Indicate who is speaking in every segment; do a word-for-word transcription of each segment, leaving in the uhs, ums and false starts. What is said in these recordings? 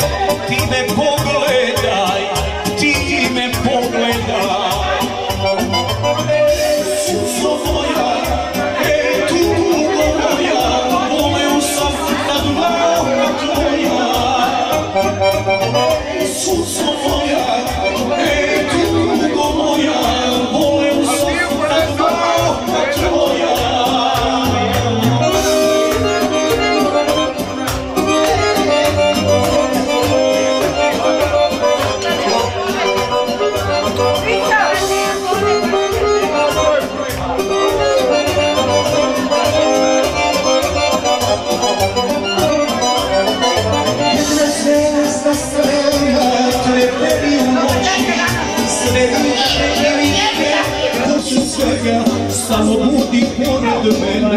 Speaker 1: ti me pogledaj, ti me pogledaj. Suzo moja, e tugo moja, voleo sam da dlaka tvoja. Suzo moja, e tugo moja, voleo sam da dlaka tvoja. Samo budi pored mene.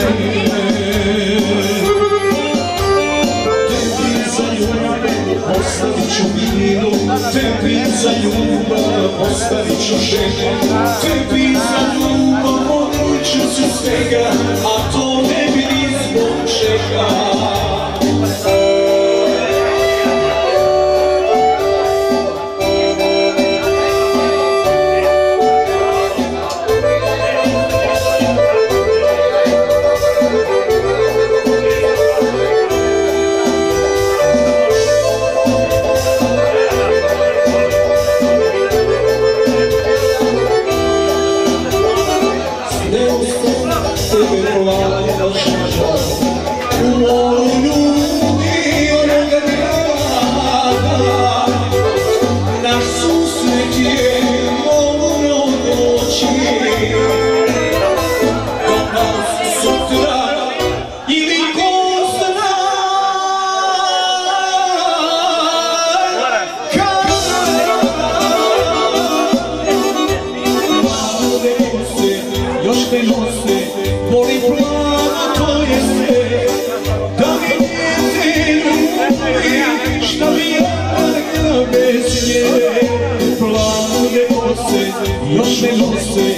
Speaker 1: Tebi za ljubav ostavit ću vino, tebi za ljubav ostavit ću žene, tebi za ljubav odlučit ću se svega, a to ne bi ni zbog čega. U moju ljudi onoga grada, naš susret je moglo doći, da nas sutra ili ko zna kada. Mlade kose još me nose, boli plana to je sve, da mi njeze ljubi, šta mi jaka bez nje. Plave kose još me nose,